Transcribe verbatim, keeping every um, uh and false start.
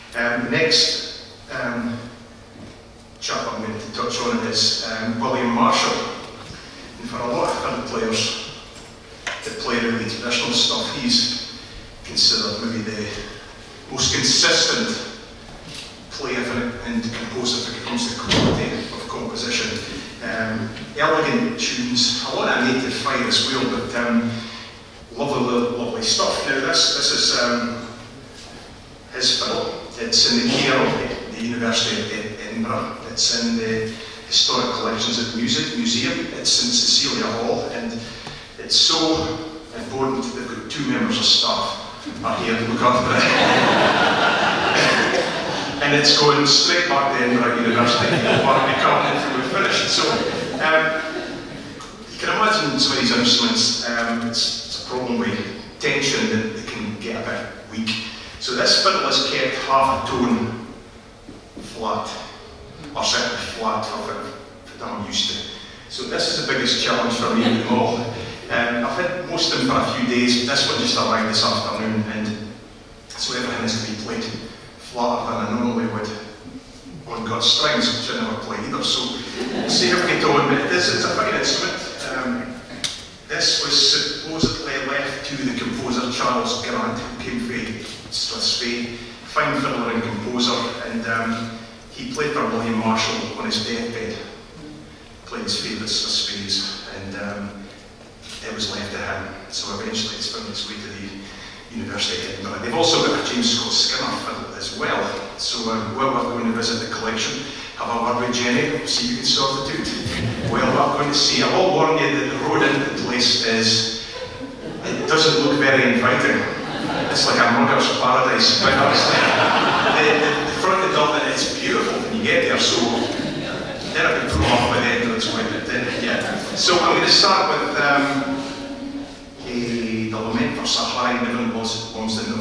Um, next um, chap I'm going to touch on is um, William Marshall. And for a lot of fiddle players that play really traditional stuff, he's considered maybe the most consistent player and composer when it comes to quality of composition. Um, elegant tunes, a lot of native fire as well, but um, lovely, lovely stuff. Now this, this is um, his fiddle. It's in the care of the, the University of Edinburgh. It's in the Historic Collections of Music Museum. It's in Cecilia Hall, and it's so important that they've got two members of staff are here to look after it. And it's going straight back to Edinburgh University while we come until we're finished. So um, you can imagine some of these instruments, um, it's, it's a problem with tension that they can get a bit weak. So this fiddle is kept half a tone flat, or certainly flat for that I'm used to. So this is the biggest challenge for me of them all. Um, I've had most of them for a few days, but this one just arrived this afternoon, and so everything is to be played flatter than I normally would on God's strings, which I never play either. So we'll see how we get on, but this is a fine instrument. Um, this was supposedly left to the composer Charles Grant, who came from Strathspey, fine fiddler and composer, and um, he played for William Marshall on his deathbed. Played his favourite Strathspeys, and um, it was left to him. So eventually it's found its way to the University of Edinburgh. They've also got a James Scott Skinner fiddle as well. So um, while we're going to visit the collection, have a word with Jenny, see if you can sort it out. Well, we're going to see. I will warn you that the road into the place is, it doesn't look very inviting. It's like a mugger's paradise, but honestly, the, the, the front of Dublin is beautiful when you get there, so then I've been put off by the end of this way, but then, yeah. So I'm going to start with um, a, the Lament for Sir Harry Niven Lumsden,